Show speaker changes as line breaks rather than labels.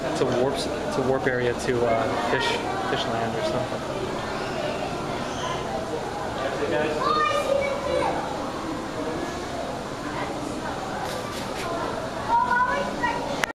It's a warp area to fish land or something.